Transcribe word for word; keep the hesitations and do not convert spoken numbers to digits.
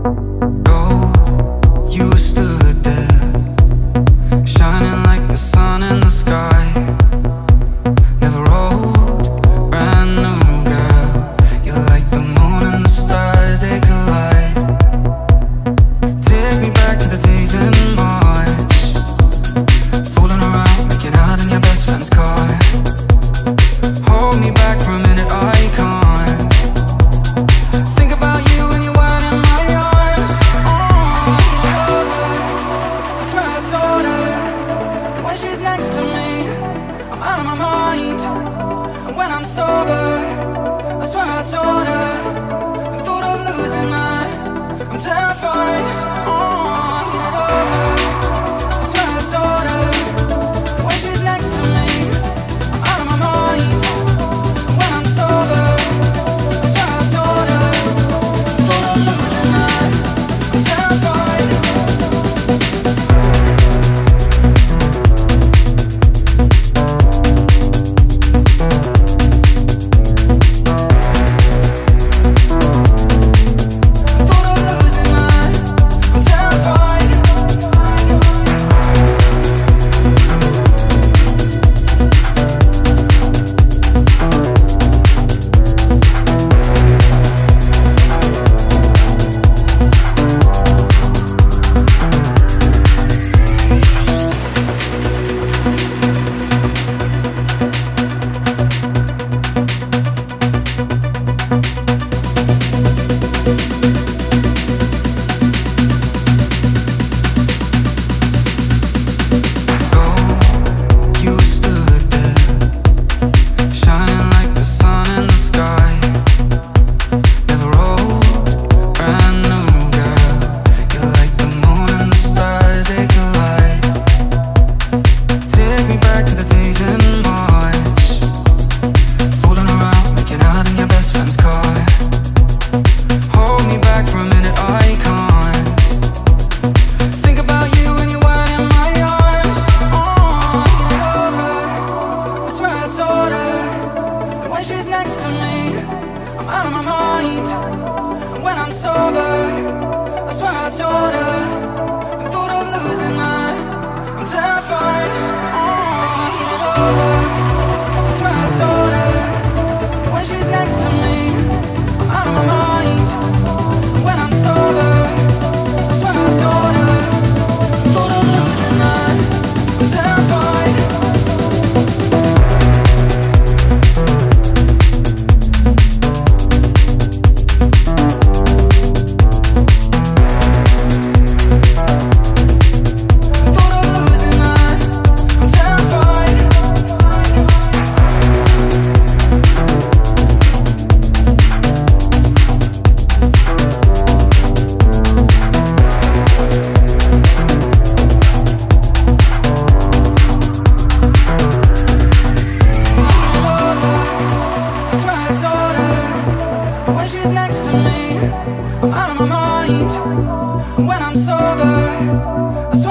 Gold, you stood there, shining like the sun in the sky. Never old, brand new girl. You're like the moon and the stars, they collide. Take me back to the days in March, fooling around, making out in your best friend's car. Hold me back for a minute, I can't think about you when you weren't in my arms. Oh, get over, I swear I told her that when she's next to me, I'm out of my mind. And when I'm sober, I swear I told her the thought of losing her, I'm terrified. Oh, get it over, I swear I told her that when she's next to me, I'm out of my mind. And when I'm sober, I swear I told her the thought of losing her, I'm terrified. When I'm sober, I